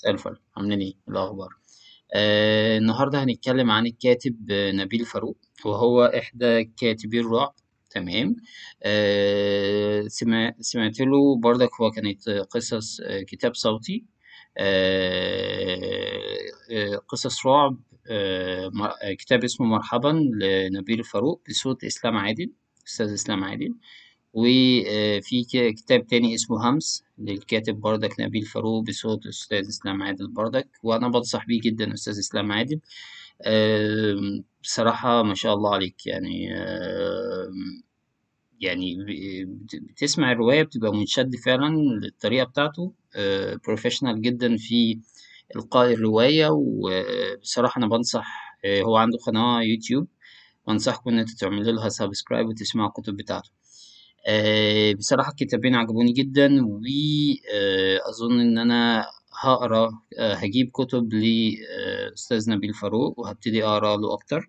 مساء الفل، عاملين ايه؟ إيه الأخبار؟ النهاردة هنتكلم عن الكاتب نبيل فاروق، وهو إحدى كاتبي الرعب. تمام. سمعت له برضك، هو كانت قصص، كتاب صوتي. قصص رعب. كتاب اسمه مرحبا لنبيل فاروق بصوت إسلام عادل، أستاذ إسلام عادل. وفي كتاب تاني اسمه همس للكاتب بردك نبيل فاروق بصوت أستاذ إسلام عادل بردك، وأنا بنصح بيه جدا أستاذ إسلام عادل. بصراحة ما شاء الله عليك، يعني يعني بتسمع الرواية بتبقى منشد فعلا للطريقة بتاعته، بروفيشنال جدا في إلقاء الرواية. وبصراحة أنا بنصح، هو عنده قناة يوتيوب، بنصحكم إن انتوا تعملوا لها سبسكرايب وتسمعوا الكتب بتاعته. بصراحة الكتابين عجبوني جدا، وأظن إن أنا هقرا، هجيب كتب لأستاذ نبيل فاروق وهبتدي أقرا له أكتر.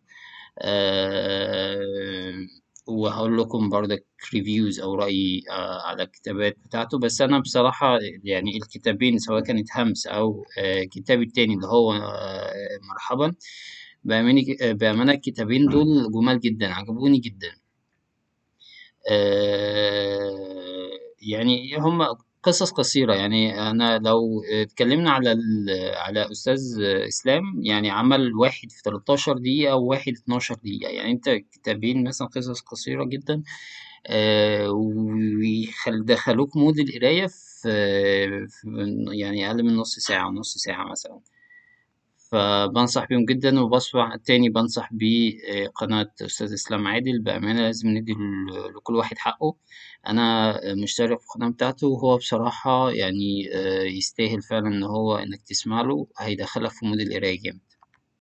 آه، وهقول لكم برضك ريفيوز أو رأيي على الكتابات بتاعته. بس أنا بصراحة يعني الكتابين، سواء كانت همس أو الكتاب التاني اللي هو مرحبا، بأمانة الكتابين دول جمال جدا، عجبوني جدا. يعني هم قصص قصيرة. يعني أنا لو اتكلمنا على أستاذ إسلام، يعني عمل واحد في 13 دقيقة وواحد 12 دقيقة. يعني أنت كتابين مثلا قصص قصيرة جدا، ويدخلوك مود القراية يعني أقل من نص ساعة، ونص ساعة مثلا. فبنصح بيهم جدا. وبصفة تاني بنصح بقناة أستاذ إسلام عادل، بأمانة لازم ندي لكل واحد حقه. أنا مشترك في القناة بتاعته، وهو بصراحة يعني يستاهل فعلا إن إنك تسمع له، هيدخلك في مود القراية جامد.